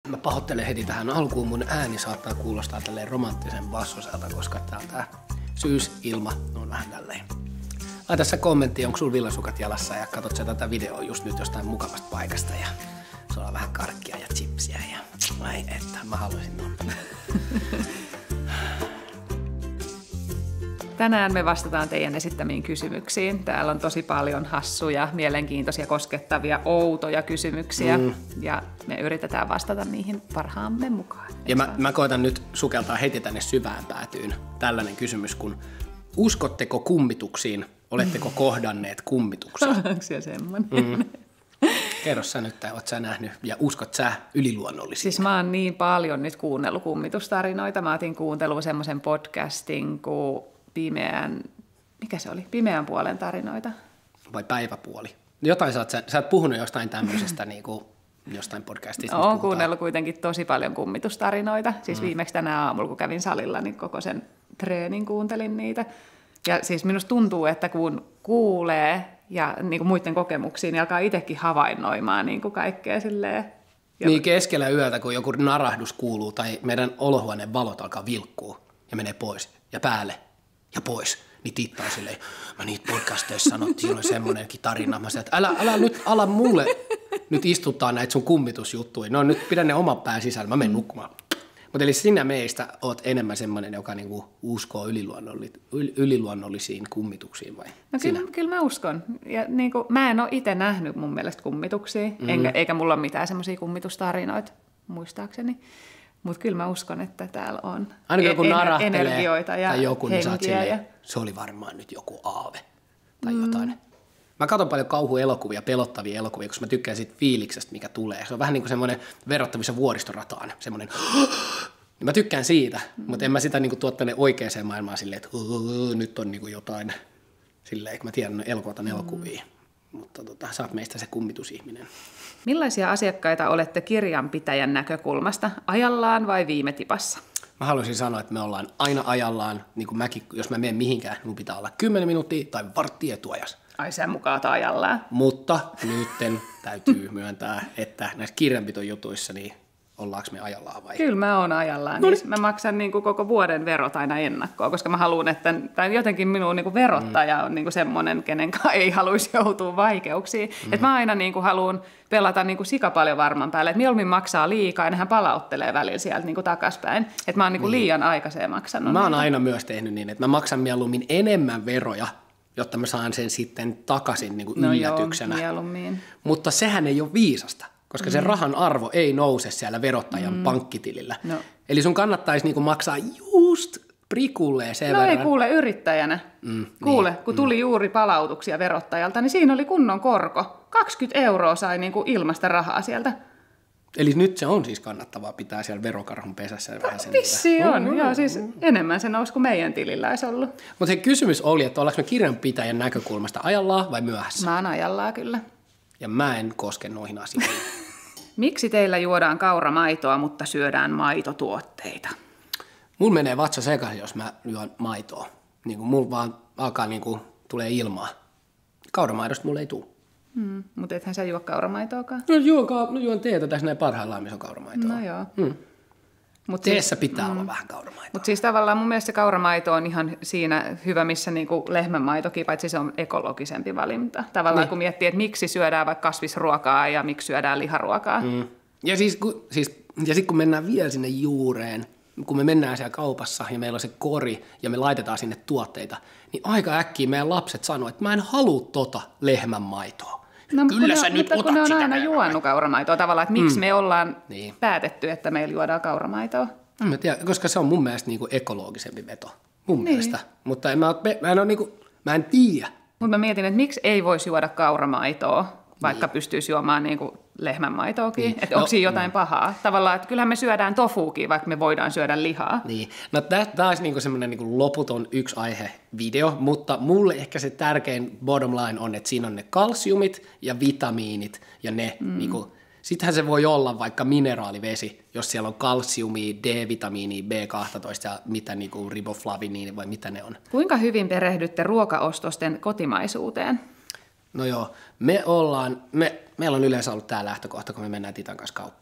Mä pahoittelen heti tähän alkuun, mun ääni saattaa kuulostaa tälleen romanttisen bassoselta, koska tää syysilma on vähän tälleen. Laita sä kommentti, onko sulla villasukat jalassa ja katsot sä tätä videoa just nyt jostain mukavasta paikasta ja sulla on vähän karkkia ja chipsiä ja ai että mä haluaisin noin. Tänään me vastataan teidän esittämiin kysymyksiin. Täällä on tosi paljon hassuja, mielenkiintoisia, koskettavia, outoja kysymyksiä. Ja me yritetään vastata niihin parhaamme mukaan. Ja mä koitan nyt sukeltaa heti tänne syvään päätyyn. Tällainen kysymys, kun uskotteko kummituksiin? Oletteko kohdanneet kummituksen? Onko se semmoinen? Kerro sä nyt, oot sä nähnyt ja uskot sä yliluonnollisiin? Siis mä oon niin paljon nyt kuunnellut kummitustarinoita. Mä otin kuuntelua semmoisen podcastin kuin Pimeän puolen tarinoita. Vai Päiväpuoli? Jotain sä oot puhunut jostain tämmöisestä niinku jostain podcastista. Oon kuunnellut kuitenkin tosi paljon kummitustarinoita. Siis viimeksi tänä aamulla, kun kävin salilla, niin koko sen treenin kuuntelin niitä. Ja siis minusta tuntuu, että kun kuulee ja niin kuin muiden kokemuksiin, niin alkaa itsekin havainnoimaan niin kuin kaikkea silleen. Niin keskellä yötä, kun joku narahdus kuuluu tai meidän olohuoneen valot alkaa vilkkuu ja menee pois ja päälle ja pois, niin Titta on silleen, mä niitä podcasteissa sanottiin, on semmoinenkin tarina. Mä sanoin, että älä mulle nyt istuttaa näitä sun kummitusjuttuja. No nyt pidä ne oman pään sisällä, mä menen nukkumaan. Mutta eli sinä meistä oot enemmän semmoinen, joka niinku uskoo yliluonnollisiin kummituksiin vai? No kyllä mä uskon. Ja niinku, mä en ole itse nähnyt mun mielestä kummituksia, eikä mulla ole mitään semmoisia kummitustarinoita muistaakseni. Mutta kyllä mä uskon, että täällä on energioita ja tai joku, niin henkiä. Se oli varmaan nyt joku aave tai jotain. Mä katson paljon kauhuelokuvia, pelottavia elokuvia, koska mä tykkään siitä fiiliksestä, mikä tulee. Se on vähän niin kuin semmoinen verrattavissa Vuoristorataan, semmoinen. Mä tykkään siitä, mutta en mä sitä niin kuin tuo tänne oikeaan maailmaan silleen, että nyt on niin kuin jotain silleen, kun mä tiedän elokuvia. Mutta sä oot meistä se kummitusihminen. Millaisia asiakkaita olette kirjanpitäjän näkökulmasta, ajallaan vai viime tipassa? Mä haluaisin sanoa, että me ollaan aina ajallaan, niin kuin mäkin, jos mä menen mihinkään, mun pitää olla 10 minuuttia tai varttia etuajassa. Ai sä mukaan ajallaan. Mutta nytten täytyy myöntää, että näissä kirjanpitojutuissa, niin ollaanko me ajallaan vai? Kyllä mä oon ajallaan. Niin mä maksan niin kuin koko vuoden verot aina ennakkoon, koska mä haluan, että tai jotenkin minun niin kuin verottaja on niin kuin semmoinen, kenen ei haluaisi joutua vaikeuksiin. Että mä aina niin kuin haluan pelata niin kuin sika paljon varman päälle. Että mieluummin maksaa liikaa ja nehän palauttelee välillä sieltä niin kuin takaspäin. Että mä oon niin kuin liian aikaiseen maksanut. Mä oon aina myös tehnyt niin, että mä maksan mieluummin enemmän veroja, jotta mä saan sen sitten takaisin niin kuin yllätyksenä. Mutta sehän ei ole viisasta, koska se rahan arvo ei nouse siellä verottajan pankkitilillä. No. Eli sun kannattaisi niin kuin maksaa just prikulleen sen verran. No ei kuule yrittäjänä. Kuule, kun tuli juuri palautuksia verottajalta, niin siinä oli kunnon korko. 20 € sai niin kuin ilmasta rahaa sieltä. Eli nyt se on siis kannattavaa pitää siellä verokarhun pesässä. Vissiin on. Joo, siis enemmän se nousi kuin meidän tilillä olisi ollut. Mutta se kysymys oli, että ollaanko me kirjanpitäjän näkökulmasta ajallaan vai myöhässä? Mä oon ajallaan kyllä. Ja mä en koske noihin asioihin. Miksi teillä juodaan kauramaitoa, mutta syödään maitotuotteita? Mulla menee vatsa sekaisin, jos mä juon maitoa. Niin kuin mulla vaan alkaa niin kuin tulee ilmaa. Kauramaidosta mulla ei tule. Mutta ethän sä juo kauramaitoakaan? No juon teetä tässä näin parhaillaan, missä on kauramaitoa. No joo. Teessä pitää olla vähän kauramaitoa. Mutta siis tavallaan mun mielestä se kauramaito on ihan siinä hyvä, missä niinku lehmänmaitokin, paitsi se on ekologisempi valinta. Tavallaan kun miettii, että miksi syödään vaikka kasvisruokaa ja miksi syödään liharuokaa. Ja sitten kun mennään vielä sinne juureen, kun me mennään siellä kaupassa ja meillä on se kori ja me laitetaan sinne tuotteita, niin aika äkkiä meidän lapset sanoo, että mä en halua maitoa. No, kyllä sä nyt otat kun ne on aina juonut kauramaitoa tavallaan, että miksi me ollaan päätetty, että meillä juodaan kauramaitoa. En tiedä, koska se on mun mielestä niinku ekologisempi veto. Mun mielestä. Mutta mä en tiedä. Mutta mä mietin, että miksi ei voisi juoda kauramaitoa, vaikka pystyisi juomaan niinku lehmänmaitoakin. Että onko siinä jotain pahaa? Tavallaan, että kyllähän me syödään tofuukin, vaikka me voidaan syödä lihaa. Niin. No tämä olisi niinku semmoinen niinku loputon yksi aihe video, mutta mulle ehkä se tärkein bottom line on, että siinä on ne kalsiumit ja vitamiinit ja ne niinku, sittenhän se voi olla vaikka mineraalivesi, jos siellä on kalsiumia, D-vitamiinia, B12 ja mitä niinku riboflaviniini vai mitä ne on. Kuinka hyvin perehdytte ruokaostosten kotimaisuuteen? No joo, meillä on yleensä ollut tämä lähtökohta, kun me mennään Titan kanssa kauppaan.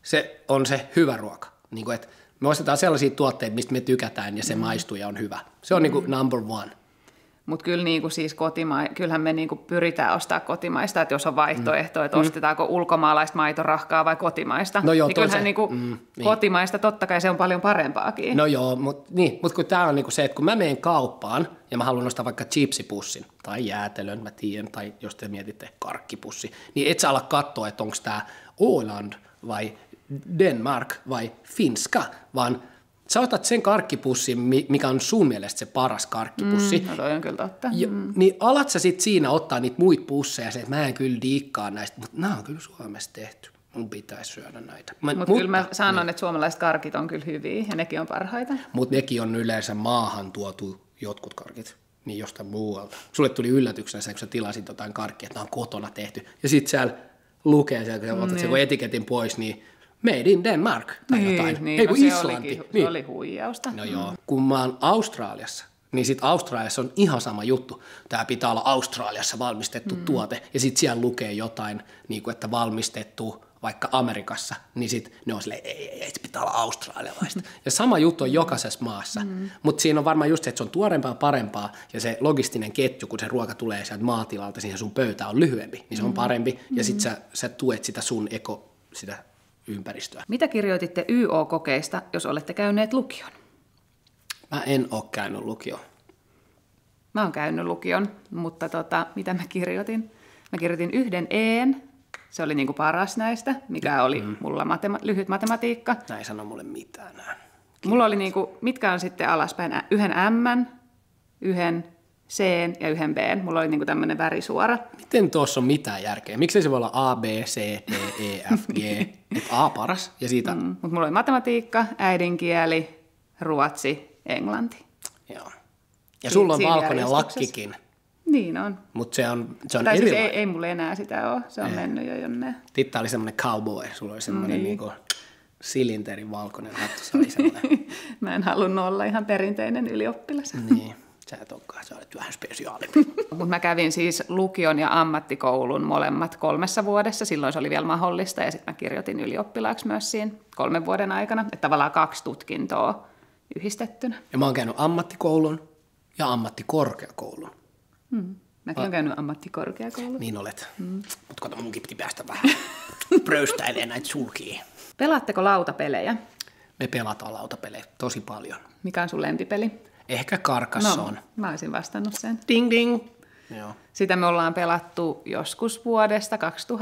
se on se hyvä ruoka. Niin kuin, että me ostetaan sellaisia tuotteita, mistä me tykätään ja se maistuu ja on hyvä. Se on niin kuin number one. Mutta kyllä niinku siis kyllähän me niinku pyritään ostamaan kotimaista, että jos on vaihtoehto, että ostetaanko ulkomaalaista maitorahkaa vai kotimaista. No joo, niin kyllähän niinku kotimaista totta kai se on paljon parempaakin. No joo, mutta kun tämä on niinku se, että kun mä menen kauppaan ja mä haluan ostaa vaikka chipsipussin tai jäätelön, mä tiedän, tai jos te mietitte karkkipussi, niin et sä ala katsoa, että onko tämä Åland vai Denmark vai Finska, vaan sä otat sen karkkipussin, mikä on sun mielestä se paras karkkipussi. No toi on kyllä totta. Niin alat sä sit siinä ottaa niitä muita pusseja, että mä en kyllä diikkaa näistä, mutta nämä on kyllä Suomessa tehty. Mun pitäisi syödä näitä. Mutta kyllä mä sanon, että suomalaiset karkit on kyllä hyviä ja nekin on parhaita. Mutta nekin on yleensä maahan tuotu jotkut karkit, niin jostain muualta. Sulle tuli yllätyksenä se, kun sä tilasit jotain karkkia, että nämä on kotona tehty. Ja sit siellä lukee, kun sä otat sen etiketin pois, niin Made in Denmark tai jotain. Niin, ei kun Islanti. Se oli huijausta. No joo. Kun mä oon Australiassa, niin sit Australiassa on ihan sama juttu. Tää pitää olla Australiassa valmistettu tuote. Ja sit siellä lukee jotain, niin kuin, että valmistettu vaikka Amerikassa, niin sit ne on silleen, ei, se pitää olla australialaista. Ja sama juttu on jokaisessa maassa. Mutta siinä on varmaan just se, että se on tuorempaa, parempaa, ja se logistinen ketju, kun se ruoka tulee sieltä maatilalta, siihen sun pöytään on lyhyempi, niin se on parempi. Ja sit sä tuet sitä sun sitä ympäristöä. Mitä kirjoititte YO-kokeista, jos olette käyneet lukion? Mä en ole käynyt lukioon. Mä oon käynyt lukion, mutta mitä mä kirjoitin? Mä kirjoitin yhden E:n, se oli niinku paras näistä, mikä oli mulla lyhyt matematiikka. Näin sano mulle mitään enää. Mulla oli niinku, mitkä on sitten alaspäin, yhden M:n, yhden C:n ja yhden B:n. Mulla oli niinku tämmönen värisuora. Miten tuossa on mitään järkeä? Miksi se voi olla A, B, C, D, E, F, G? Että A paras ja siitä... Mutta mulla oli matematiikka, äidinkieli, ruotsi, englanti. Joo. Ja sulla on valkoinen lakkikin. Niin on. Mutta se on tai erilainen. Siis ei mulla enää sitä ole. Se on mennyt jo jonne. Titta oli semmoinen cowboy. Sulla oli semmoinen niinku silinterin valkoinen hattu. Se oli semmoinen. Mä en halunnut olla ihan perinteinen ylioppilas. Niin. Sä et olekaan, sä olet vähän spesiaalimpi. Mutta mä kävin siis lukion ja ammattikoulun molemmat 3 vuodessa. Silloin se oli vielä mahdollista ja sitten mä kirjoitin ylioppilaaksi myös siinä 3 vuoden aikana. Että tavallaan 2 tutkintoa yhdistettynä. Ja mä oon käynyt ammattikoulun ja ammattikorkeakoulun. Mäkin oon käynyt ammattikorkeakoulun. Niin olet. Mutta kato, munkin piti päästä vähän pröystäilemään näitä sulkia. Pelaatteko lautapelejä? Me pelataan lautapelejä tosi paljon. Mikä on sun lempipeli? Ehkä Carcassonne. No, mä olisin vastannut sen. Ding ding. Joo. Sitä me ollaan pelattu joskus vuodesta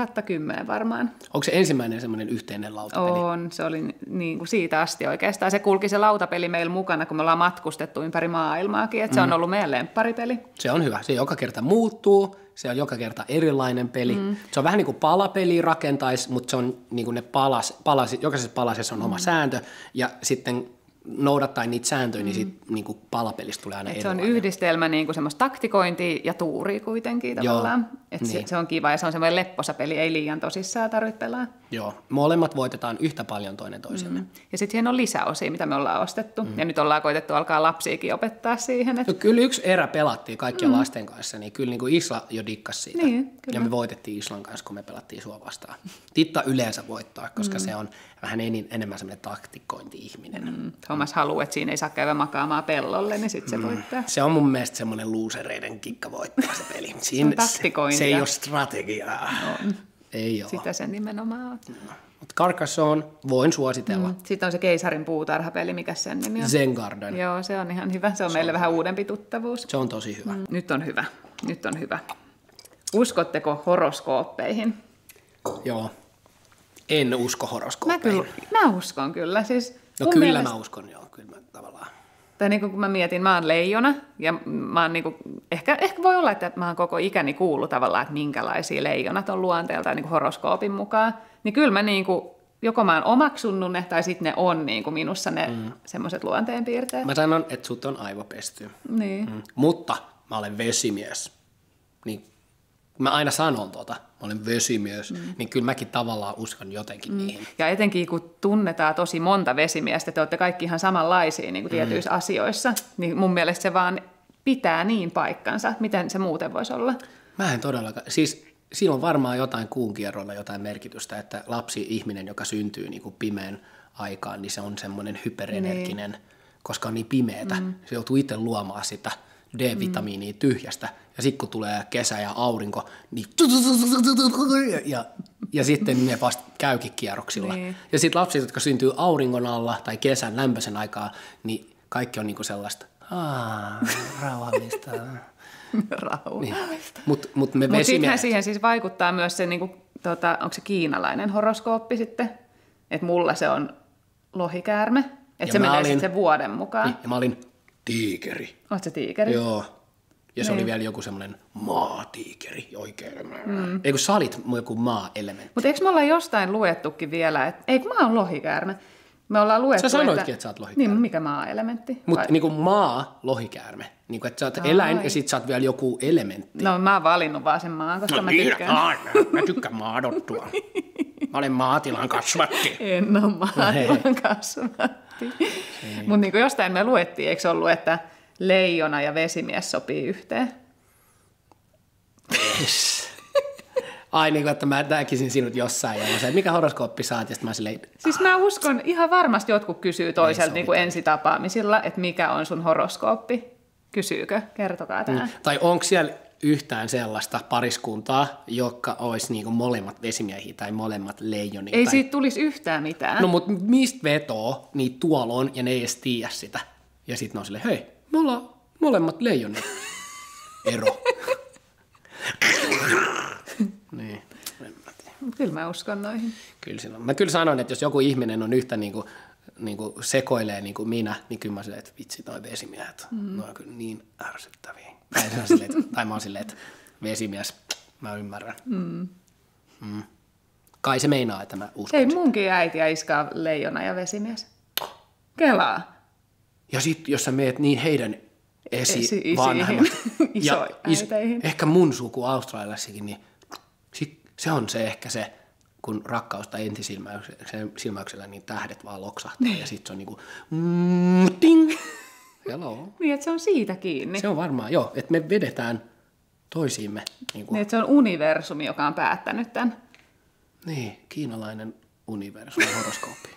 2010 varmaan. Onko se ensimmäinen semmoinen yhteinen lautapeli? On, se oli niin kuin siitä asti oikeastaan. Se kulki se lautapeli meillä mukana, kun me ollaan matkustettu ympäri maailmaakin, että se on ollut meidän lempparipeli. Se on hyvä. Se joka kerta muuttuu, se on joka kerta erilainen peli. Se on vähän niin kuin palapeli rakentaisi, mutta se on niin kuin ne jokaisessa palasessa on oma sääntö ja sitten noudattaen niitä sääntöjä, niin siitä niin kuin palapelistä tulee aina erilainen. Se on yhdistelmä niin kuin semmoista taktikointia ja tuuria kuitenkin tavallaan. Niin. Se on kiva ja se on semmoinen lepposa peli, ei liian tosissaan tarvitse pelaa. Joo, molemmat voitetaan yhtä paljon toinen toisemme. Ja sitten siihen on lisäosia, mitä me ollaan ostettu. Ja nyt ollaan koitettu alkaa lapsiakin opettaa siihen. Että... No, kyllä yksi erä pelattiin kaikkien lasten kanssa, niin kyllä niin kuin Isla jo dikkasi siitä. Niin, ja me voitettiin Islan kanssa, kun me pelattiin sua vastaan. Titta yleensä voittaa, koska se on vähän enemmän semmoinen taktikointi-ihminen. Thomas haluaa, että siinä ei saa käydä makaamaan pellolle, niin sitten se voittaa. Se on mun mielestä semmoinen luusereiden kikka voittaa se peli. Se on taktikointia. Se ei ole strategiaa. On. Ei ole. Sitä sen nimenomaan on. Mutta Carcassonne voin suositella. Sitten on se Keisarin puutarhapeli, mikä sen nimi on? Zen Garden. Joo, se on ihan hyvä. Se on meille vähän uudempi tuttavuus. Se on tosi hyvä. Nyt on hyvä. Nyt on hyvä. Uskotteko horoskooppeihin? Joo. En usko horoskooppeihin. Mä uskon kyllä. Siis no kyllä mielestä... mä uskon, joo. Kyllä mä tavallaan. Tai niin kun mä mietin, mä oon leijona ja mä oon niin kuin, ehkä voi olla, että mä oon koko ikäni kuullut tavallaan, että minkälaisia leijonat on luonteeltaan niin kuin horoskoopin mukaan. Niin kyllä mä niin kuin, joko mä oon omaksunut ne tai sitten ne on niin kuin minussa ne semmoiset luonteenpiirteet. Mä sanon, että sut on aivopesty. Niin. Mutta mä olen vesimies. Niin mä aina sanon mä olen vesimies, niin kyllä mäkin tavallaan uskon jotenkin niihin. Ja etenkin kun tunnetaan tosi monta vesimiestä, te olette kaikki ihan samanlaisia niin kuin tietyissä asioissa, niin mun mielestä se vaan pitää niin paikkansa. Miten se muuten voisi olla? Mä en todellakaan. Siis siinä on varmaan jotain kuun kierrolla jotain merkitystä, että ihminen, joka syntyy niin kuin pimeän aikaan, niin se on semmoinen hyperenerginen, koska on niin pimeätä. Se joutuu itse luomaan sitä D-vitamiinia tyhjästä. Ja sitten kun tulee kesä ja aurinko, niin ja sitten ne vasta käykin kierroksilla. Niin. Ja sitten lapset, jotka syntyy auringon alla tai kesän lämpöisen aikaa, niin kaikki on niinku sellaista, rauhallista. Rauhallista. Mutta sittenhän siihen siis vaikuttaa myös se, niinku, onko se kiinalainen horoskooppi sitten, että mulla se on lohikäärme, että se menee sitten sen vuoden mukaan. Niin, ja mä olin tiikeri. Oot sä tiikeri? Joo. Ja se oli vielä joku semmoinen maatiikeri oikein. Eikö sä olit joku maa-elementti? Mutta eikö me olla jostain luettukin vielä, että eikö mä oon lohikäärme? Me ollaan luettu, sä sanoitkin, että sä oot lohikäärme. Niin, mikä maa-elementti? Mutta niinku maa-lohikäärme. Niinku, että sä oot eläin ja sit sä oot vielä joku elementti. No mä oon valinnut vaan sen maan, koska mä tykkään. Mä tykkään maadottua. Mä olen maatilan kasvatti. En ole maatilan kasvatti. Mutta niinku jostain me luettiin, eikö se ollut, että leijona ja vesimies sopii yhteen? Ai niin kuin, että mä näkisin sinut jossain ja että mikä horoskooppi saat, ja sitten mä silleen... Siis mä uskon, ihan varmasti jotkut kysyy toiselta niin kuin ensitapaamisilla, että mikä on sun horoskooppi. Kysyykö? Kertokaa tämä. Tai onko siellä yhtään sellaista pariskuntaa, joka olisi niin kuin molemmat vesimiehiä tai molemmat leijonia? Ei siitä tulisi yhtään mitään. No mutta mistä vetoo, niin tuolla on ja ne ei edes tiedä sitä. Ja sitten ne on silleen, hei, me ollaan molemmat leijonia. Ero. Niin. Kyllä mä uskon noihin. Kyllä silloin. Mä kyllä sanon, että jos joku ihminen on yhtä niinku sekoilee niin kuin minä, niin kyllä mä silleen, että vitsi toi vesimiehet, ne on kyllä niin ärsyttäviä. Tai mä oon silleen, että vesimies, mä ymmärrän. Kai se meinaa, että mä uskon. Ei munkin äiti ja iska on leijona ja vesimies. Kelaa. Ja sit jos sä meet niin heidän vanhemmat ja ehkä mun suku Australiassakin, niin se on se ehkä se, kun rakkaus tai ensisilmäyksellä niin tähdet vaan loksahtaa ja sit se on niinku ting. Hello. Niin, että se on siitä kiinni. Se on varmaan, joo, että me vedetään toisiimme. Niin, että se on universumi, joka on päättänyt tämän. Niin, kiinalainen universumi horoskooppi.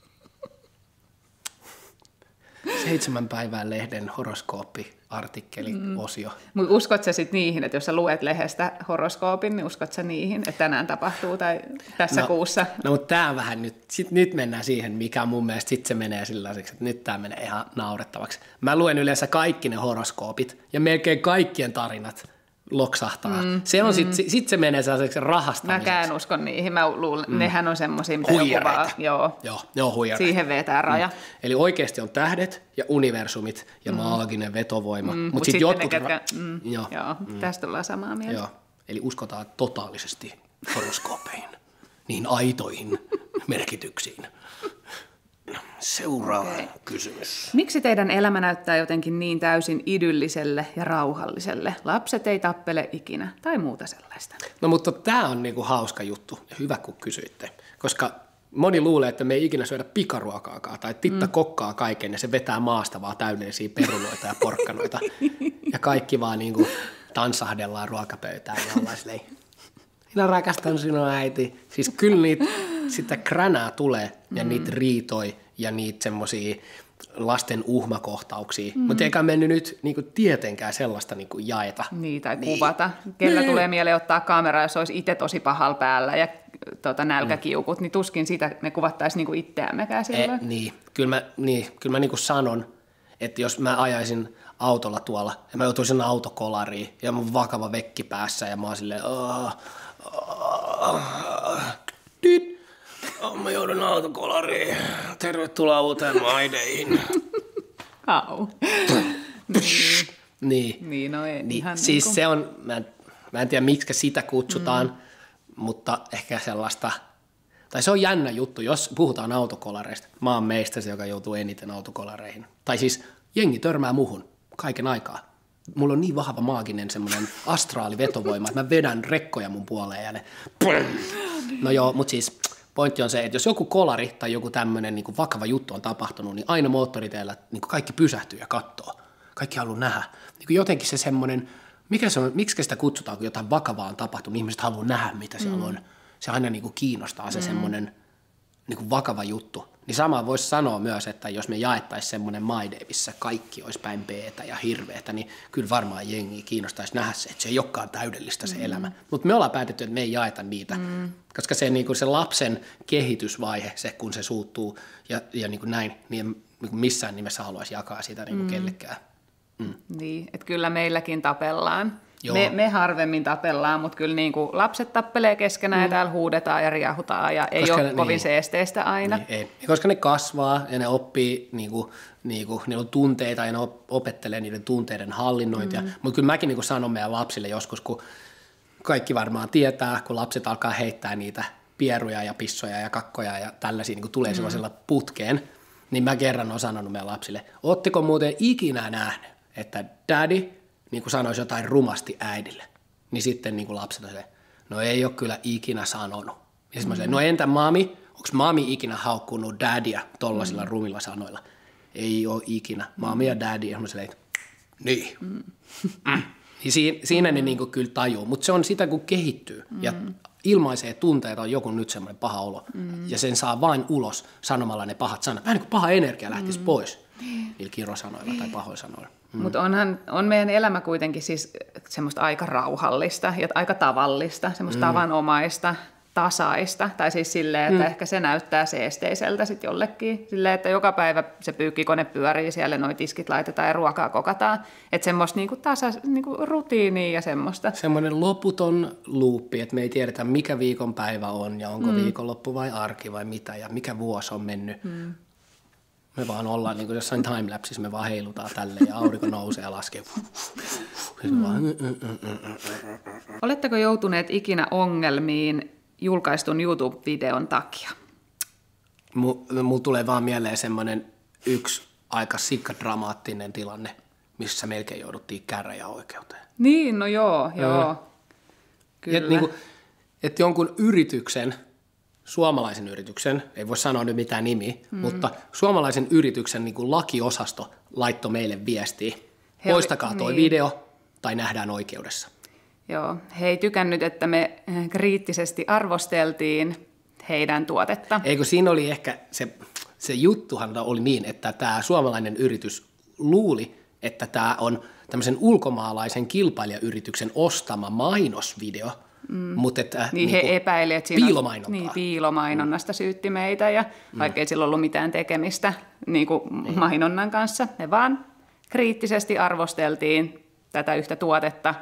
7 päivää lehden horoskooppi-artikkeli-osio. Mutta uskot sä sitten niihin, että jos sä luet lehdestä horoskoopin, niin uskot sä niihin, että tänään tapahtuu tai tässä kuussa? No mutta tää vähän nyt mennään siihen, mikä mun mielestä sitten se menee sellaiseksi, että nyt tää menee ihan naurettavaksi. Mä luen yleensä kaikki ne horoskoopit ja melkein kaikkien tarinat loksahtaa. Se on sit se menee sellaiseksi rahastamiseksi. Mäkään uskon niihin. Mä luulen, nehän on semmosia, mitä huijareita. Joo, huijareita. Siihen vetää raja. Eli oikeasti on tähdet ja universumit ja maaginen vetovoima. Mutta sitten jotkut... Joo, tästä ollaan samaa mieltä. Joo. Eli uskotaan totaalisesti horoskoopeihin, niihin aitoihin merkityksiin. Seuraava kysymys. Miksi teidän elämä näyttää jotenkin niin täysin idylliselle ja rauhalliselle? Lapset ei tappele ikinä tai muuta sellaista. No mutta tämä on niinku hauska juttu. Hyvä kun kysyitte. Koska moni luulee, että me ei ikinä syödä pikaruokaakaan tai titta kokkaa kaiken ja se vetää maasta vaan täydellisiä perunoita ja porkkanoita. Ja kaikki vaan niinku tanssahdellaan ruokapöytään ja ollaan silleen, minä rakastan sinua äiti. Siis kyllä sitä kränää tulee ja niitä riitoi ja niitä semmosia lasten uhmakohtauksia. Mutta eikä mennyt nyt niinku tietenkään sellaista niinku jaeta. Niin, tai kuvata. Kellä tulee mieleen ottaa kamera, jos olisi itse tosi pahalla päällä ja nälkäkiukut, niin tuskin sitä me kuvattaisiin niinku itseämmekään silloin. Kyllä mä niinku sanon, että jos mä ajaisin autolla tuolla ja mä joutuisin autokolariin ja mun vakava vekki päässä ja mä oon silleen, mä joudun autokolariin. Tervetuloa uuteen Maideihin. Au. Niin. No ei, ihan siis niin se on, mä en tiedä miksi sitä kutsutaan, mutta ehkä sellaista, tai se on jännä juttu, jos puhutaan autokolareista. Mä oon meistä se, joka joutuu eniten autokolareihin. Tai siis jengi törmää muhun kaiken aikaa. Mulla on niin vahva maaginen semmoinen astraalivetovoima, että mä vedän rekkoja mun puoleen ja ne... No joo, mutta siis pointti on se, että jos joku kolari tai joku tämmöinen niin vakava juttu on tapahtunut, niin aina moottoriteillä niin kaikki pysähtyy ja katsoo. Kaikki haluaa nähdä. Niin jotenkin se semmoinen miksi sitä kutsutaan, kun jotain vakavaa on tapahtunut, ihmiset haluaa nähdä, mitä siellä on. Se aina niin kuin kiinnostaa se semmoinen niin kuin vakava juttu. Niin samaa voisi sanoa myös, että jos me jaettaisiin semmoinen maide, missä kaikki olisi päin peetä ja hirveetä, niin kyllä varmaan jengi kiinnostaisi nähdä se, että se ei olekaan täydellistä se elämä. Mutta me ollaan päätetty, että me ei jaeta niitä, koska se, niin kuin se lapsen kehitysvaihe, se kun se suuttuu ja niin kuin näin, niin missään nimessä haluaisi jakaa sitä niin kuin kellekään. Niin, että kyllä meilläkin tapellaan. Me harvemmin tapellaan, mutta kyllä niin kuin lapset tappelee keskenään ja täällä huudetaan ja riahutaan ja ei ole kovin seesteistä aina. Niin, ei. Koska ne kasvaa ja ne oppii, niillä on tunteita ja ne opettelee niiden tunteiden hallinnointia. Mutta kyllä mäkin niin sanon meidän lapsille joskus, kun kaikki varmaan tietää, kun lapset alkaa heittää niitä pieruja ja pissoja ja kakkoja ja tällaisia niin tulee sellaisella putkeen, niin mä kerran olen sanonut meidän lapsille, ootteko muuten ikinä nähnyt, että daddy niin kuin sanoisi jotain rumasti äidille, niin sitten niin kuin lapset on se, no ei ole kyllä ikinä sanonut. Ja sitten mä sanoin, no entä mami, onko mami ikinä haukkunut daddyä tollaisilla rumilla sanoilla? Ei ole ikinä. Mami ja daddy, ja mä sanoin, niin. Siinä ne niin kuin kyllä tajuu, mutta se on sitä, kun kehittyy ja ilmaisee tunteita, on joku nyt semmoinen paha olo, ja sen saa vain ulos sanomalla ne pahat sanat. Vähän niin kuin paha energia lähtisi pois niillä kirosanoilla tai pahoilla sanoilla. Mutta on meidän elämä kuitenkin siis semmoista aika rauhallista ja aika tavallista, semmoista tavanomaista, tasaista. Tai siis silleen, että ehkä se näyttää seesteiseltä sitten jollekin. Silleen, että joka päivä se pyykkikone pyörii siellä, noi tiskit laitetaan ja ruokaa kokataan. Että semmoista niinku niinku rutiinia ja semmoista. Semmoinen loputon luuppi, että me ei tiedetä mikä viikonpäivä on ja onko viikonloppu vai arki vai mitä ja mikä vuosi on mennyt. Me vaan ollaan niin kuin jossain timelapsissa, me vaan heilutaan tälleen ja aurinko nousee ja laskee. Oletteko joutuneet ikinä ongelmiin julkaistun YouTube-videon takia? Mulla tulee vaan mieleen semmoinen yksi aika sikkadramaattinen tilanne, missä melkein jouduttiin käräjäoikeuteen. Niin, no joo. Kyllä. Että jonkun yrityksen, suomalaisen yrityksen, ei voi sanoa nyt mitään nimiä, mutta suomalaisen yrityksen niin kuin lakiosasto laittoi meille viestiä. Poistakaa toi video tai nähdään oikeudessa. Joo, he ei tykännyt, että me kriittisesti arvosteltiin heidän tuotetta. Eikö siinä oli ehkä, se juttuhan oli niin, että tämä suomalainen yritys luuli, että tämä on tämmöisen ulkomaalaisen kilpailijayrityksen ostama mainosvideo, mutta että niin he epäili, että siinä piilomainontaa. Piilomainonnasta syytti meitä ja vaikka ei sillä ollut mitään tekemistä niin kuin mainonnan kanssa. Me vaan kriittisesti arvosteltiin tätä yhtä tuotetta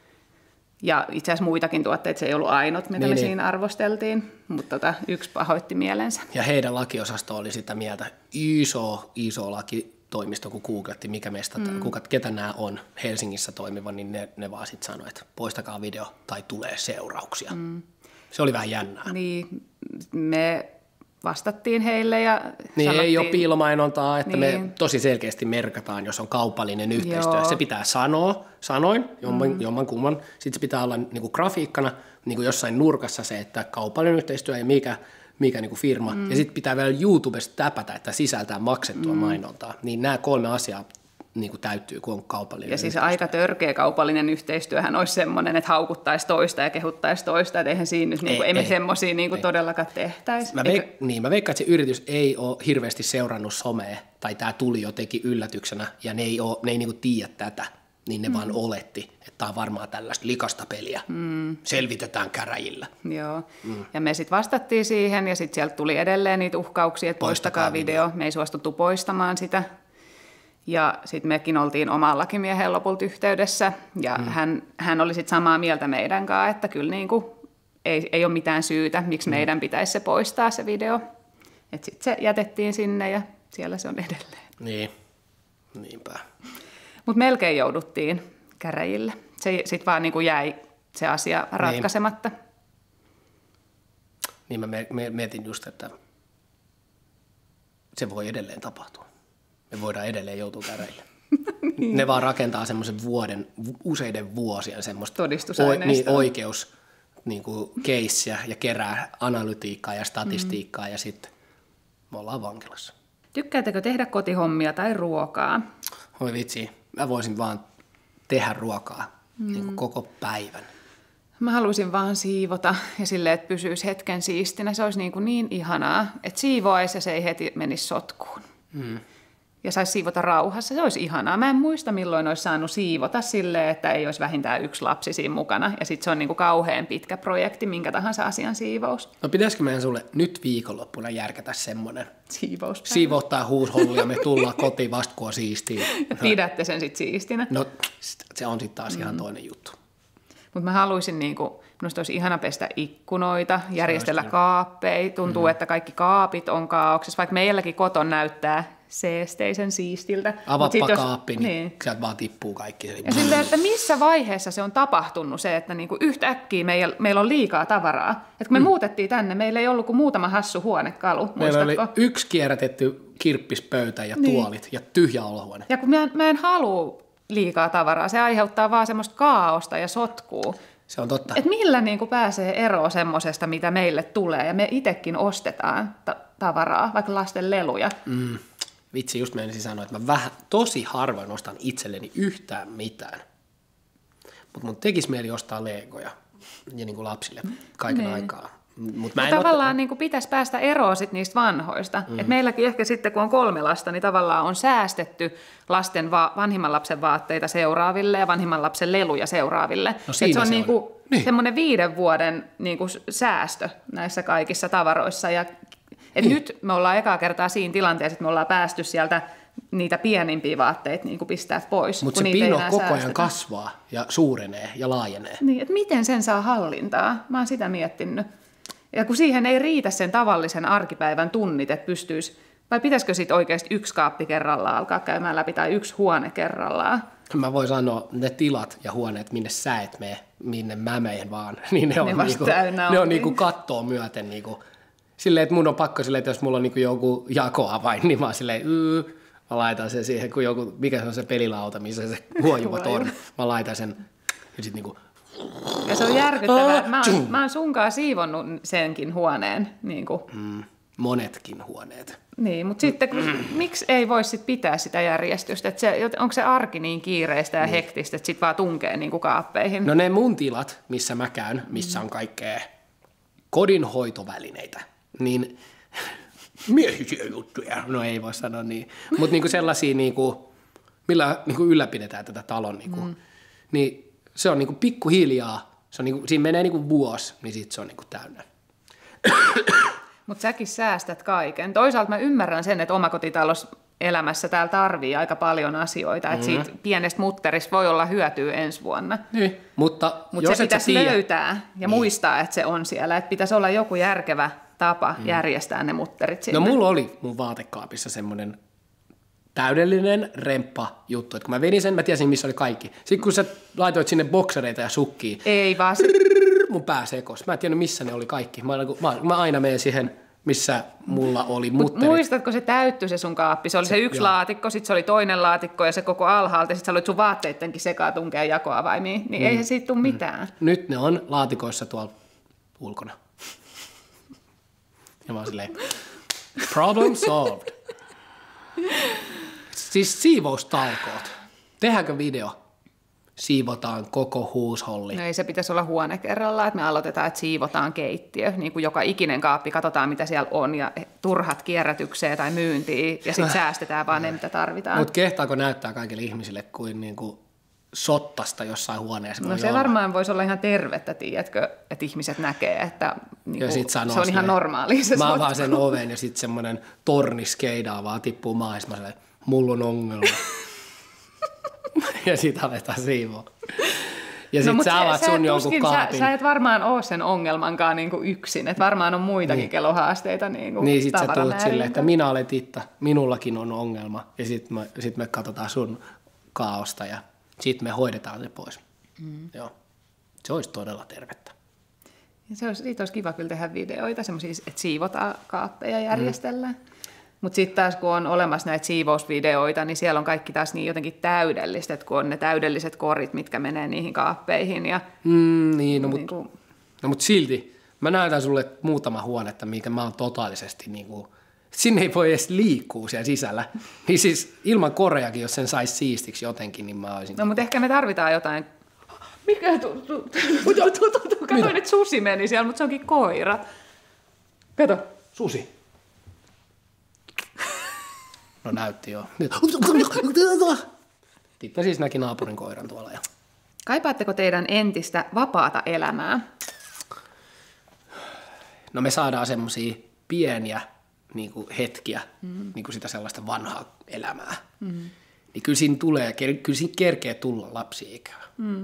ja itse asiassa muitakin tuotteita, se ei ollut ainut, mitä me siinä arvosteltiin, mutta yksi pahoitti mielensä. Ja heidän lakiosasto oli sitä mieltä, iso lakitoimisto, kun googletti, mikä meistä, ketä nämä on Helsingissä toimiva, niin ne vaan sitten sanoi, että poistakaa video tai tulee seurauksia. Se oli vähän jännää. Niin, me vastattiin heille ja niin sanottiin, ei ole piilomainontaa, että me tosi selkeästi merkataan, jos on kaupallinen yhteistyö. Joo. Se pitää sanoin, jomman kumman. Sitten se pitää olla niin kuin grafiikkana niin kuin jossain nurkassa se, että kaupallinen yhteistyö ja mikä niin kuin firma. Ja sitten pitää vielä YouTubesta täpätä, että sisältää maksettua mainontaa. Niin nämä 3 asiaa niin kuin täyttyy, kun on kaupallinen ja siis aika törkeä kaupallinen yhteistyöhän olisi semmoinen, että haukuttaisi toista ja kehuttaisi toista, että eihän siinä nyt, emme semmoisia niin todellakaan tehtäisi. Mä veikkaan, että se yritys ei ole hirveästi seurannut somea, tai tämä tuli jotenkin yllätyksenä, ja ne ei niin kuin tiedä tätä, niin ne vaan oletti, että tämä on varmaan tällaista likasta peliä. Selvitetään käräjillä. Joo, ja me sitten vastattiin siihen, ja sitten sieltä tuli edelleen niitä uhkauksia, että poistakaa video. Me ei suostuttu poistamaan sitä. Ja sitten mekin oltiin oman lakimiehen lopulta yhteydessä, ja hän oli sitten samaa mieltä meidän kanssa, että kyllä niinku ei ole mitään syytä, miksi meidän pitäisi se poistaa se video. Että sitten se jätettiin sinne, ja siellä se on edelleen. Niin, niinpä. Mutta melkein jouduttiin käräjille. Se sitten vaan niinku jäi se asia ratkaisematta. Niin mä mietin just, että se voi edelleen tapahtua. Me voidaan edelleen joutua käräjille. Ne vaan rakentaa semmoisen useiden vuosien semmoista oikeus keissiä ja kerää analytiikkaa ja statistiikkaa ja sitten me ollaan vankilassa. Tykkäättekö tehdä kotihommia tai ruokaa? Oi vitsi, mä voisin vaan tehdä ruokaa niin kuin koko päivän? Mä haluaisin vaan siivota ja silleen, että pysyisi hetken siistinä. Se olisi niin ihanaa, että siivoaisi ja se ei heti menisi sotkuun. Ja saisi siivota rauhassa. Se olisi ihanaa. Mä en muista, milloin olisi saanut siivota silleen, että ei olisi vähintään yksi lapsi siinä mukana. Ja sitten se on niin kuin kauhean pitkä projekti, minkä tahansa asian siivous. No pitäisikö meidän sulle nyt viikonloppuna järkätä semmoinen? Siivouspäivä. Siivottaa huusholli ja me tullaan kotiin vasta, kun on siistiä. Ja pidätte sen sitten siistinä. No se on sitten taas ihan toinen juttu. Mutta mä haluaisin, minusta olisi ihana pestä ikkunoita, järjestellä kaappeja. Tuntuu, että kaikki kaapit on kaauksessa, vaikka meilläkin koton näyttää seesteisen siistiltä. Avaappa kaappi, niin sieltä vaan tippuu kaikki. Ja silleen, että missä vaiheessa se on tapahtunut se, että yhtäkkiä meillä on liikaa tavaraa. Että kun me muutettiin tänne, meillä ei ollut kuin muutama hassu huonekalu, meillä muistatko? oli yksi kierrätetty kirppispöytä ja tuolit ja tyhjä olohuone. Ja kun mä en halua liikaa tavaraa, se aiheuttaa vaan semmoista kaaosta ja sotkua. Se on totta. Että millä pääsee eroon semmoisesta, mitä meille tulee, ja me itsekin ostetaan tavaraa, vaikka lasten leluja. Vitsi, just meidän sanoa, että mä tosi harvoin ostan itselleni yhtään mitään. Mutta mun tekisi mieli ostaa legoja ja niin kuin lapsille kaiken aikaa. Mutta tavallaan pitäisi päästä eroon sit niistä vanhoista. Et meilläkin ehkä sitten, kun on 3 lasta, niin tavallaan on säästetty lasten vanhimman lapsen vaatteita seuraaville ja vanhimman lapsen leluja seuraaville. No se on semmoinen 5 vuoden säästö näissä kaikissa tavaroissa. Ja nyt me ollaan ekaa kertaa siinä tilanteessa, että me ollaan päästy sieltä niitä pienimpiä vaatteita pistää pois. Mutta se pino koko ajan kasvaa ja suurenee ja laajenee. Niin, että miten sen saa hallintaa? Mä oon sitä miettinyt. Ja kun siihen ei riitä sen tavallisen arkipäivän tunnit, että pystyisi, vai pitäisikö sitten oikeasti yksi kaappi kerrallaan alkaa käymään läpi tai yksi huone kerrallaan? Mä voin sanoa, ne tilat ja huoneet, minne sä et mene, minne mä menen vaan, niin ne on niinku kattoa myöten. Silleen, että mun on pakko silleen, että jos mulla on joku jakoavain, niin mä oon silleen, mä laitan sen siihen, kun joku, mikä se on se pelilauta, missä se huojuvat on. Mä laitan sen ja sit ja se on järkyttävää. Mä oon sunkaan siivonnut senkin huoneen. Monetkin huoneet. Niin, mutta sitten miksi ei voi sit pitää sitä järjestystä? Onko se arki niin kiireistä ja hektistä, että sit vaan tunkee kaappeihin? No ne mun tilat, missä mä käyn, missä on kaikkea kodinhoitovälineitä, niin miehisiä juttuja, no ei voi sanoa niin, mutta sellaisia, millä ylläpidetään tätä talon, niin se on pikkuhiljaa, se on siinä menee vuosi, niin sitten se on täynnä. Mutta säkin säästät kaiken. Toisaalta mä ymmärrän sen, että omakotitalous elämässä täällä tarvii aika paljon asioita, että siitä pienestä mutterista voi olla hyötyä ensi vuonna. Niin. Mutta se pitäisi löytää ja muistaa, että se on siellä, että pitäisi olla joku järkevä tapa järjestää ne mutterit sinne. No mulla oli mun vaatekaapissa semmoinen täydellinen remppa juttu, että kun mä vedin sen, mä tiesin missä oli kaikki. Sitten kun sä laitoit sinne boksereita ja sukkia, ei vaan mun pää sekos. Mä en tiennyt missä ne oli kaikki. Mä aina menen siihen, missä mulla oli mutterit. Muistatko se täyttyi se sun kaappi? Se oli se yksi laatikko, sitten se oli toinen laatikko ja se koko alhaalta, ja sitten sä aloit sun vaatteittenkin sekaan tunkea jakoavaimiin. Niin ei se siitä tule mitään. Nyt ne on laatikoissa tuolla ulkona. Ja mä oon silleen, problem solved. Siis siivoustalkoot. Tehdäänkö video? Siivotaan koko huusholli. No ei se pitäisi olla huone kerrallaan, että me aloitetaan, että siivotaan keittiö. Niin kuin joka ikinen kaappi, katsotaan mitä siellä on ja turhat kierrätykseen tai myyntiin ja sitten säästetään vaan ne, mitä tarvitaan. Mutta kehtaako näyttää kaikille ihmisille kuin sottasta jossain huoneessa? No se varmaan voisi olla ihan tervettä, tiedätkö, että ihmiset näkee, että se on ihan normaali. Mä avaan sen oven ja sitten semmoinen torni skeidaa vaan tippuu maahan. Mä sanoin, mulla on ongelma. Ja sit aletaan siivoa. Ja sit sä avaat sun jonkun kaapin. Sä et varmaan ole sen ongelmankaan yksin. Että varmaan on muitakin kelohaasteita. Niin sit sä tulet silleen, että minä olen Titta, minullakin on ongelma. Ja sit me katsotaan sun kaaosta ja sit me hoidetaan se pois. Joo. Se olisi todella tervettä. Ja siitä olisi kiva kyllä tehdä videoita, semmoisia, että siivotaan kaappeja ja järjestellään. Mutta sitten taas kun on olemassa näitä siivousvideoita, niin siellä on kaikki taas niin jotenkin täydellistä, että kun on ne täydelliset korit, mitkä menee niihin kaappeihin. Ja mutta silti mä näytän sulle muutama huonetta, minkä mä oon totaalisesti, sinne ei voi edes liikkua siellä sisällä. Niin siis ilman koreakin, jos sen saisi siistiksi jotenkin, niin mä olisin... No mutta ehkä me tarvitaan jotain Mikä Kato nyt susi meni siellä, mutta se onkin koira. Kato. Susi. No näytti joo. Titta siis näki naapurin koiran tuolla. Ja... Kaipaatteko teidän entistä vapaata elämää? No me saadaan semmosia pieniä niinku hetkiä, niinku sitä sellaista vanhaa elämää. Niin kyllä siinä kerkee tulla lapsi-ikää.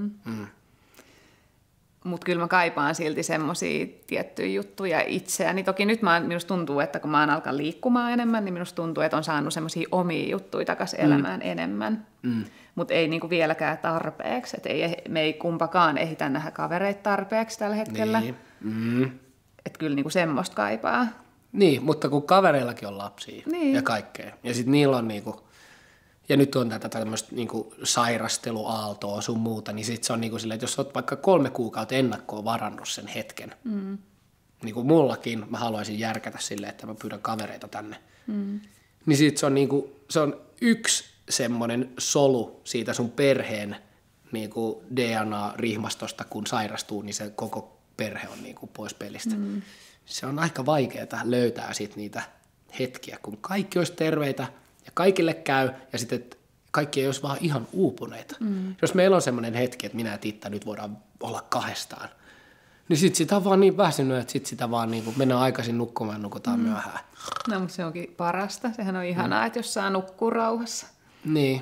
Mutta kyllä mä kaipaan silti semmoisia tiettyjä juttuja itseäni. Toki nyt minusta tuntuu, että kun mä oon alkanut liikkumaan enemmän, niin minusta tuntuu, että on saanut semmoisia omia juttuja takaisin elämään enemmän. Mutta ei niinku vieläkään tarpeeksi. Et me ei kumpakaan ehditä nähdä kavereita tarpeeksi tällä hetkellä. Niin. Että kyllä niinku semmoista kaipaa. Niin, mutta kun kavereillakin on lapsia ja kaikkea. Ja sitten niillä on niinku... Ja nyt on tätä tämmöistä niinku sairasteluaaltoa sun muuta, niin sitten se on niinku silleen, että jos olet vaikka 3 kuukautta ennakkoon varannut sen hetken, niin kuin mullakin, mä haluaisin järkätä silleen, että mä pyydän kavereita tänne, niin sitten se on, niinku, se on yksi semmoinen solu siitä sun perheen niinku DNA-rihmastosta, kun sairastuu, niin se koko perhe on niinku pois pelistä. Se on aika vaikeaa löytää sit niitä hetkiä, kun kaikki olisi terveitä, ja kaikille käy, ja sitten kaikki ei olisi vaan ihan uupuneita. Jos meillä on semmoinen hetki, että minä ja Titta nyt voidaan olla kahdestaan, niin sitten sitä on vaan niin väsynyt, että sitten sitä vaan niin mennään aikaisin nukkumaan, nukutaan myöhään. No, mutta se onkin parasta. Sehän on ihanaa, että jos saa nukkua rauhassa. Niin.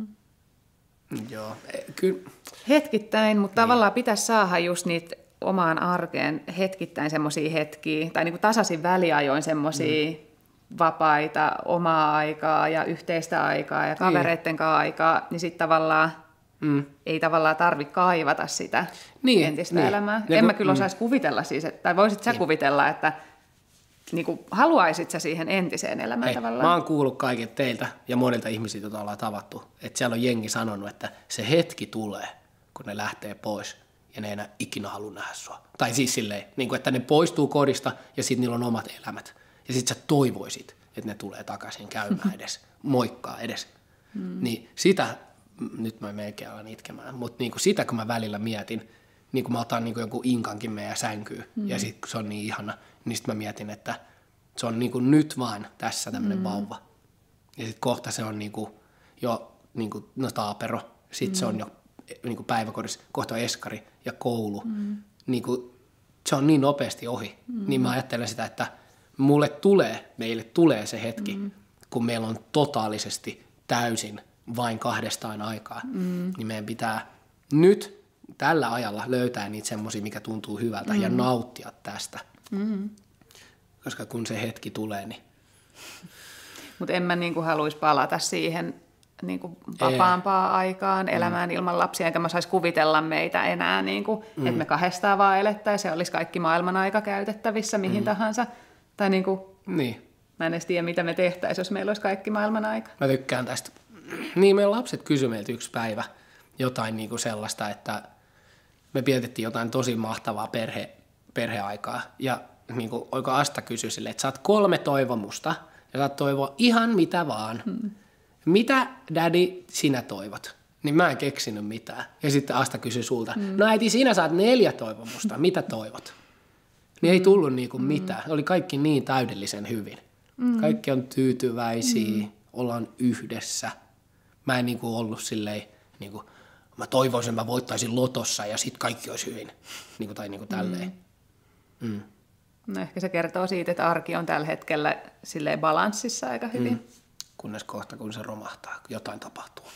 Joo, kyllä. Hetkittäin, mutta tavallaan pitäisi saada just niitä omaan arkeen hetkittäin semmoisia hetkiä, tai niin kuin tasaisin väliajoin semmoisia vapaita, omaa aikaa ja yhteistä aikaa ja kavereitten kanssa aikaa, niin sitten tavallaan ei tavallaan tarvitse kaivata sitä entistä elämää. En mä kyllä osaisi kuvitella siis, tai voisit sä kuvitella, että niinku, haluaisit sä siihen entiseen elämään tavallaan? Mä oon kuullut kaikilta teiltä ja monilta ihmisiltä, joita ollaan tavattu, että siellä on jengi sanonut, että se hetki tulee, kun ne lähtee pois ja ne ei enää ikinä halua nähdä sua. Tai siis silleen, niin kuin, että ne poistuu kodista ja sitten niillä on omat elämät. Ja sit sä toivoisit, että ne tulee takaisin käymään edes, moikkaa edes. Niin sitä, nyt mä melkein alan itkemään, mutta niinku sitä kun mä välillä mietin, niin kun mä otan niinku jonkun inkankin meidän sänkyyn, ja sit kun se on niin ihana, niin sit mä mietin, että se on niinku nyt vaan tässä tämmönen vauva. Ja sit kohta se on niinku jo niinku, taapero, sit se on jo niinku päiväkodissa, kohta on eskari ja koulu. Niinku, se on niin nopeasti ohi. Niin mä ajattelen sitä, että meille tulee se hetki, kun meillä on totaalisesti täysin vain kahdestaan aikaa, niin meidän pitää nyt tällä ajalla löytää niitä semmosia, mikä tuntuu hyvältä ja nauttia tästä. Koska kun se hetki tulee, niin... Mutta en mä niinku haluaisi palata siihen niinku vapaampaan aikaan, elämään ilman lapsia, enkä mä saisi kuvitella meitä enää, niinku, että me kahdestaan vaan elettäisiin, se olisi kaikki maailman aika käytettävissä mihin tahansa. Tai niinku, mä en edes tiedä, mitä me tehtäisiin, jos meillä olisi kaikki maailman aika. Mä tykkään tästä. Niin, meidän lapset kysyi meiltä yksi päivä jotain niinku sellaista, että me vietettiin jotain tosi mahtavaa perheaikaa. Ja niinku, oiko Asta kysyi silleen, että saat 3 toivomusta ja saat toivoa ihan mitä vaan. Mitä, daddy, sinä toivot? Niin mä en keksinyt mitään. Ja sitten Asta kysyi sulta, no äiti, sinä saat 4 toivomusta, mitä toivot? Niin ei tullut niinku mitään. Oli kaikki niin täydellisen hyvin. Kaikki on tyytyväisiä, ollaan yhdessä. Mä en niinku ollut silleen, niinku, mä toivoisin, että mä voittaisin lotossa ja sit kaikki olisi hyvin. Niinku, tai niinku tälleen. No ehkä se kertoo siitä, että arki on tällä hetkellä silleen balanssissa aika hyvin. Kunnes kohta, kun se romahtaa, jotain tapahtuu.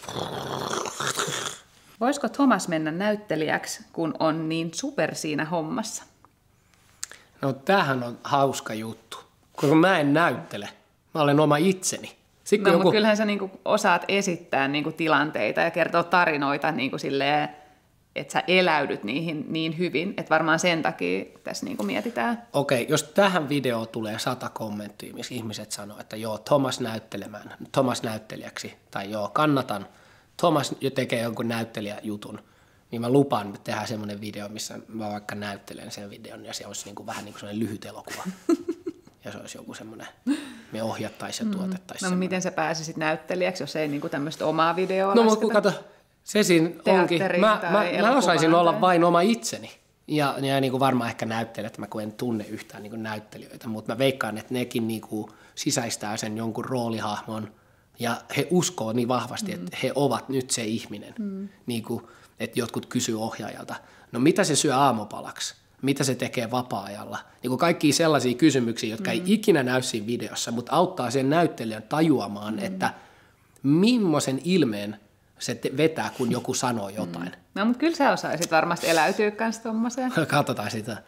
Voisiko Thomas mennä näyttelijäksi, kun on niin super siinä hommassa? No tämähän on hauska juttu, koska mä en näyttele. Mä olen oma itseni. No, mutta kyllähän sä niinku osaat esittää niinku tilanteita ja kertoa tarinoita niinku silleen, että sä eläydyt niihin niin hyvin, että varmaan sen takia tässä niinku mietitään. Okei, jos tähän videoon tulee 100 kommenttia, missä ihmiset sanoo, että joo, Thomas näyttelemään, Thomas näyttelijäksi, tai joo, kannatan, Thomas tekee jonkun näyttelijäjutun, niin mä lupaan tehdä semmoinen video, missä mä vaikka näyttelen sen videon, ja se olisi niinku vähän niin kuin semmoinen lyhyt elokuva. Ja se olisi joku semmoinen, me ohjattaisiin ja tuotettaisiin. No miten sä pääsisit näyttelijäksi, jos ei niinku tämmöistä omaa videoa no lasketa? mutta kato, Se siinä onkin. Mä osaisin olla vain oma itseni. Ja niin kuin varmaan ehkä näyttelijät, kun en tunne yhtään niin kuin näyttelijöitä, mutta mä veikkaan, että nekin niin kuin sisäistää sen jonkun roolihahmon ja he uskoo niin vahvasti, että he ovat nyt se ihminen. Niin kuin, että jotkut kysyy ohjaajalta, no mitä se syö aamupalaksi? Mitä se tekee vapaa-ajalla? Niin kuin kaikkia sellaisia kysymyksiä, jotka ei ikinä näy siinä videossa, mutta auttaa sen näyttelijän tajuamaan, että millaisen ilmeen se vetää, kun joku sanoo jotain. No, mutta kyllä sä osaisit varmasti eläytyä kanssa tommoseen. Katsotaan sitä.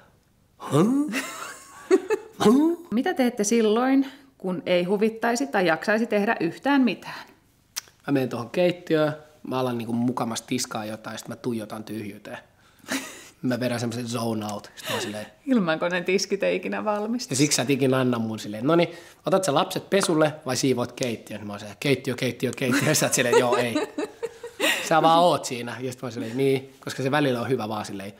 Mitä teette silloin, kun ei huvittaisi tai jaksaisi tehdä yhtään mitään? Mä menen tuohon keittiöön, mä alan niinku mukamassa tiskaa jotain, sitten mä tuijotan tyhjyyteen. Mä vedän semmoisen zone out. Ilman koneen tiskit ei ikinä valmista. Ja siksi sä et ikinä anna mun silleen, no niin, otat sä lapset pesulle vai siivoat keittiön? Mä oon silleen, keittiö. Ja sä oot silleen, joo ei. Sä vaan oot siinä. Ja sit mä oon silleen, niin, koska se välillä on hyvä vaan silleen,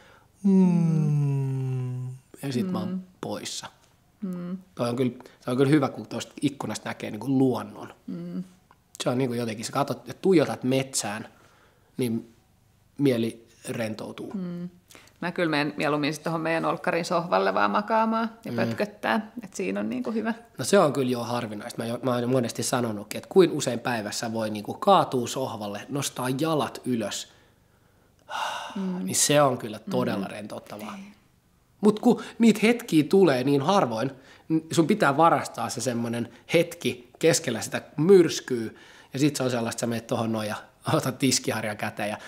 ja sit mä oon poissa. Se on kyllä hyvä, kun tuosta ikkunasta näkee niin kuin luonnon. Se on niin kuin jotenkin, sä katsot ja tuijotat metsään, niin mieli rentoutuu. Mä kyllä menen mieluummin tuohon meidän olkkarin sohvalle vaan makaamaan ja pötköttää, että siinä on niin kuin hyvä. No se on kyllä jo harvinaista. Mä oon monesti sanonutkin, että kuin usein päivässä voi niin kuin kaatua sohvalle, nostaa jalat ylös, niin se on kyllä todella rentouttavaa. Mutta kun niitä hetkiä tulee niin harvoin, niin sun pitää varastaa se semmoinen hetki keskellä sitä myrskyä, ja sit se on sellaista, että sä menet tohon noin ja otat tiskiharjan käteen ja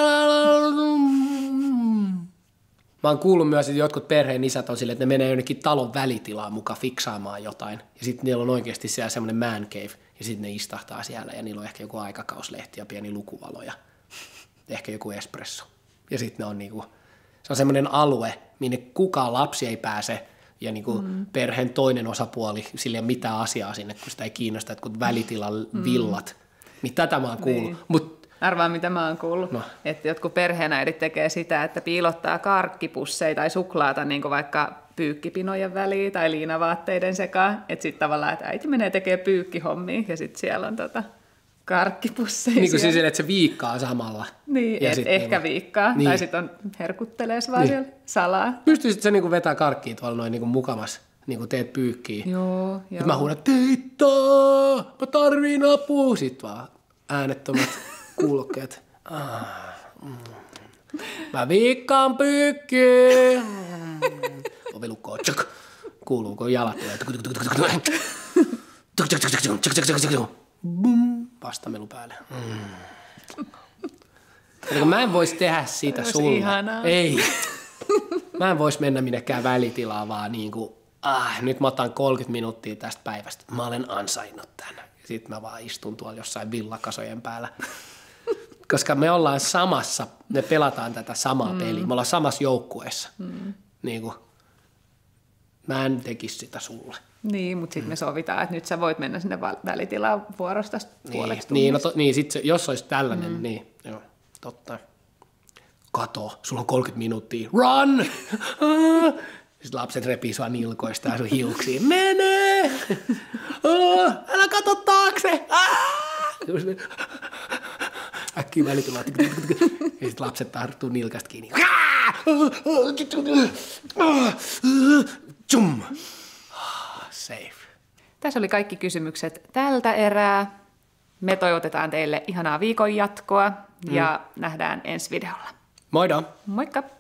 mä oon kuullut myös, että jotkut perheen isät on silleen, että ne menee jonnekin talon välitilaan mukaan fiksaamaan jotain, ja sitten niillä on oikeasti siellä semmoinen man cave, ja sitten ne istahtaa siellä, ja niillä on ehkä joku aikakauslehti ja pieni lukuvalo, ja ehkä joku espresso. Ja sitten ne on niinku, se on semmoinen alue, minne kukaan lapsi ei pääse, ja niinku perheen toinen osapuoli, sillä ei ole mitään asiaa sinne, kun sitä ei kiinnosta, että kun välitilan villat, niin tätä mä oon kuullut. Niin. Arvaa, mitä mä oon kuullut, että jotkut perheenäidit tekee sitä, että piilottaa karkkipusseja tai suklaata niin kuin vaikka pyykkipinojen väliin tai liinavaatteiden sekaan, että sitten tavallaan, että äiti menee tekemään pyykkihommia ja sitten siellä on karkkipusseja. Niin kuin siis, että se viikkaa samalla. Niin, ehkä viikkaa, niin. Tai sitten herkuttelee vaan siellä salaa. Pystyisit sä niinku vetää karkkiin tuolla noin niinku mukamas, niin kuin teet pyykkiä. Joo. Mä huudan, Titta, mä tarviin apua. Sitten vaan äänettömät kuulokkeet. Mä viikkaan pyykkiä. Ovelukko, tsak. Kuuluuko jalat? Bum, vastamelu päälle. Mä en vois tehdä sitä sulle. Ihanaa. Ei. Mä en vois mennä minnekään välitilaan, vaan niinku, nyt mä otan 30 minuuttia tästä päivästä. Mä olen ansainnut tän. Sitten mä vaan istun tuolla jossain villakasojen päällä. Koska me ollaan samassa, me pelataan tätä samaa peliä. Me ollaan samassa joukkueessa. Niinku, mä en tekisi sitä sulle. Niin, mutta sitten me sovitaan, että nyt sä voit mennä sinne välitilaan vuorosta puoleksi tunnista. Niin, jos olisi tällainen, niin joo, totta. Kato, sulla on 30 minuuttia. Run! Sitten lapset repii sua nilkoista ja sun hiuksiin. Mene! Älä kato taakse! Äkkiä välitila. Ja sitten lapset tarttuu nilkasta kiinni. Tjum! Safe. Tässä oli kaikki kysymykset tältä erää. Me toivotetaan teille ihanaa viikon jatkoa ja nähdään ensi videolla. Moida! Moikka!